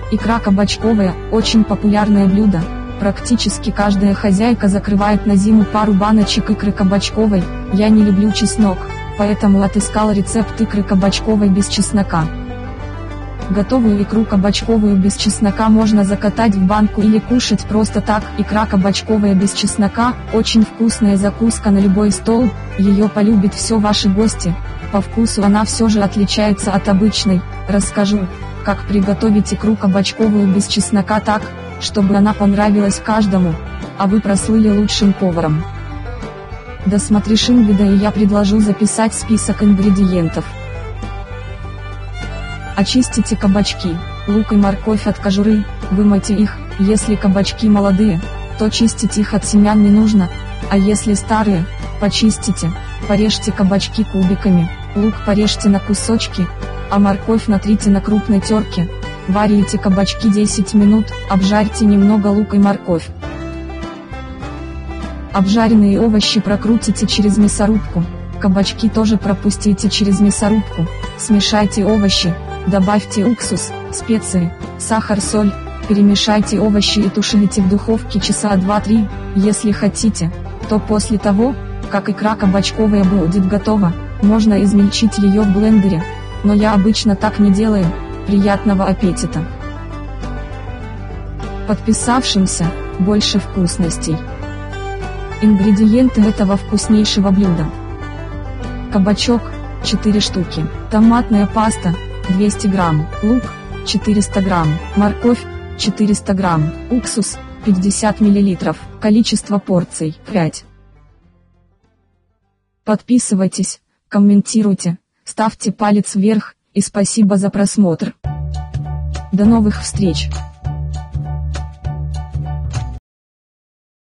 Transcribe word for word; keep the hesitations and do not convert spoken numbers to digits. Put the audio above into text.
Икра кабачковая – очень популярное блюдо. Практически каждая хозяйка закрывает на зиму пару баночек икры кабачковой. Я не люблю чеснок, поэтому отыскала рецепт икры кабачковой без чеснока. Готовую икру кабачковую без чеснока можно закатать в банку или кушать просто так. Икра кабачковая без чеснока – очень вкусная закуска на любой стол, ее полюбит все ваши гости. По вкусу она все же отличается от обычной. Расскажу, как приготовить икру кабачковую без чеснока так, чтобы она понравилась каждому, а вы прослыли лучшим поваром. Досмотришь видео и я предложу записать список ингредиентов. Очистите кабачки, лук и морковь от кожуры, вымойте их. Если кабачки молодые, то чистить их от семян не нужно, а если старые, почистите. Порежьте кабачки кубиками, лук порежьте на кусочки, а морковь натрите на крупной терке. Варите кабачки десять минут, обжарьте немного лук и морковь. Обжаренные овощи прокрутите через мясорубку, кабачки тоже пропустите через мясорубку. Смешайте овощи, добавьте уксус, специи, сахар, соль, перемешайте овощи и тушите в духовке часа два-три. Если хотите, то после того, как икра кабачковая будет готова, можно измельчить ее в блендере, но я обычно так не делаю. Приятного аппетита! Подписавшимся больше вкусностей. Ингредиенты этого вкуснейшего блюда: кабачок четыре штуки, томатная паста двести грамм, лук четыреста грамм, морковь четыреста грамм, уксус пятьдесят миллилитров, количество порций пять. Подписывайтесь, комментируйте, ставьте палец вверх, и спасибо за просмотр. До новых встреч!